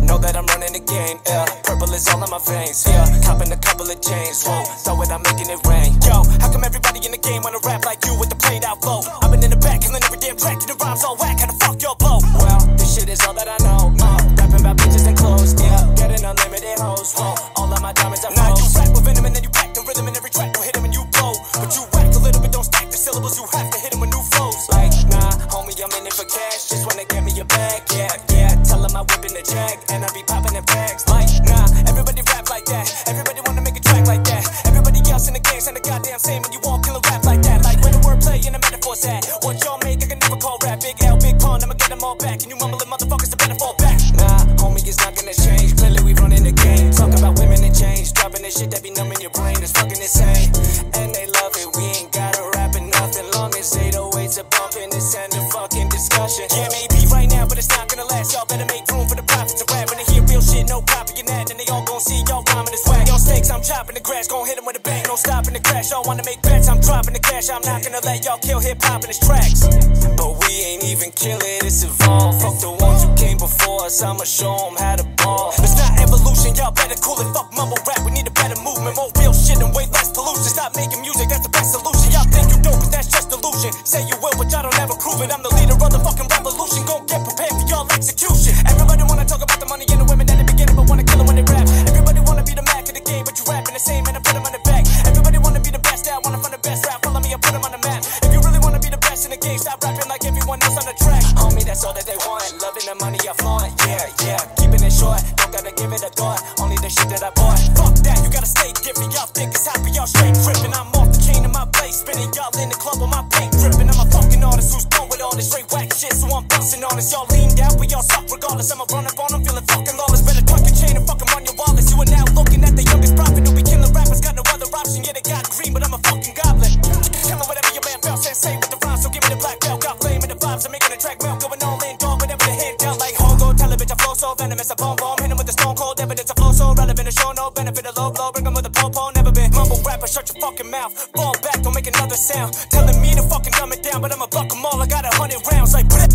Know that I'm running the game, yeah. Purple is all in my veins, yeah. Copping a couple of chains, whoa. Throw it, I'm making it rain. Yo, how come everybody in the game wanna rap like you with the played out flow? I've been in the back, killing every damn track, and the rhymes all whack. How the fuck y'all blow? Well, this shit is all that I know. Rapping about bitches and clothes, yeah. Getting unlimited hoes, whoa. All of my diamonds are froze. Now you rap with venom and then you pack the rhythm in every track. We'll hit 'em and you blow. But you whack a little bit, don't stack the syllables. You have to hit 'em with new flows. Like, nah, homie, I'm in it for cash. Just wanna get me a bag, yeah, yeah. Tell 'em I whip in the jag, and I be popping in bags. Like, nah, everybody rap like that. Everybody wanna make a track like that. Everybody else in the game saying the goddamn same, and you all kill a rap like that. Like, where the wordplay and the metaphor's at. What y'all make, I can never call rap. Big L, big pun, I'ma get 'em all back. And you mumbling motherfuckers, the better fall back. Nah, homie, it's not gonna change. Clearly we running the game. Talk about women and change. Dropping this shit that be numbing your brain. It's fucking insane. And they love it. We ain't gotta rap in nothing long as 808s are bumping. It's end of fucking discussion. Yeah, maybe right now, but it's not gonna last. Y'all better make room for the profits of rap. When they hear real shit, no copying that. And they all gon' see y'all rhyming this whack. Y'all stakes, I'm chopping the grass. Gon' hit 'em with a bang. No stopping the crash. Y'all wanna make bets, I'm dropping the cash. I'm not gonna let y'all kill hip-hop in its tracks. But we ain't even kill it, it's evolved. Fuck the ones who came before us, I'ma show 'em how to ball. It's not evolution, y'all better cool it. Fuck mumble rap, we need a better movement. More real shit and way less pollution. Stop making music, that's the best solution. Y'all think you dope, but that's just delusion. Say you will, but y'all don't ever prove it. I'm the leader of the fucking revolution. Gon' get prepared for y'all execution. Everybody wanna talk about the money and the women at the beginning, but wanna kill 'em when they rap. Everybody wanna be the Mac of the game, but you rapping the same, and I put 'em on the back. Everybody wanna be the best, I wanna find the best rap. Follow me, I put 'em on the map. If you really wanna be the best in the game, stop rapping like everyone else on the track. Homie, that's all that they want. Loving the money I flaunt, yeah, yeah. Keeping it short, don't gotta give it a thought. Only the shit that I bought. Fuck that, you gotta stay different. Y'all think it's happy, y'all straight tripping. I'm off the chain in my place, spinning y'all in the club with my paint dripping. I'm a fucking artist who's done with all this straight whack shit, so I'm busting on this. Y'all lean down, but y'all suck regardless. I'ma run up on them, feeling fucking lawless. Better tuck your chain and fucking run your wallets. You are now looking at the youngest prophet who be killing rappers. Got no other option, yeah, they got green, but I'm a fucking goblin. Killing whatever your man felt, say with the rhymes, so give me the black belt. Got flame in the vibes, I'm making a track melt. Going all in, dog, whatever the hand down. Like Hogo, tell a bitch I flow so venomous. A bomb bomb, hit him with the stone cold evidence. I flow so relevant, to show no benefit. A low blow, bring him with a po-po, never been mumble rapper, shut your fucking mouth. Fall back, don't make another sound. Telling me to fucking dumb it down, but I'ma buck 'em all, I got 100 rounds like